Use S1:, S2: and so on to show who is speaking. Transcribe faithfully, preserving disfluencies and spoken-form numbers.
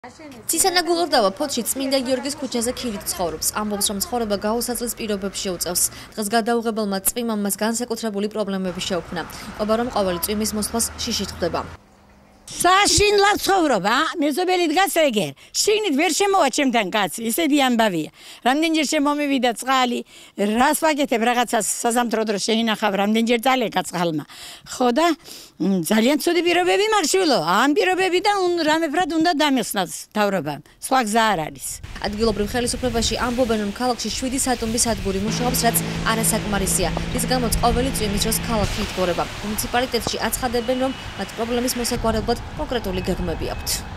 S1: ცისანა გულორდავა ფოთში წმინდა გიორგის ქუჩაზე ქირით ცხოვრობს. ამბობს, რომ ცხოვრება გაუსაცილს პირობებში უწევს. დღეს გადაუღებელმა წვიმამ მას განსაკუთრებული პრობლემები შეუქმნა. ყოფა რომ ყოველი წვიმის მოსვლას შიშით ხვდება.
S2: საშინლად ცხოვრობა, მეზობელი დგას ეგერ. შიგნით ვერ შემოვაჩემთან კაცი, ისეთი ამბავია. რამდენჯერ შემომივიდა წყალი, რას ვაკეთებ რაღაცას საზამთრო დროს შეინახავ, რამდენჯერ წალეკა წყალმა. ხო და ძალიან ცუდი პირობები მაგშვილო. ამ პირობებიდან რამეფრად უნდა დამიხსნას თავრობამ. სხვა გზა არ არის.
S1: ადგილობრივ ხელისუფლებაში ამბობენ, რომ ქალაქში შვიდი სატუმბის სადგური მუშაობს, რაც არასაკმარისია. რის გამოც ყოველი წვიმის დროს ქალაქი იტყორება. მუნიციპალიტეტში აცხადებენ, რომ მათ პრობლემის მოსაგვარებლად კონკრეტული გეგმები აქვთ.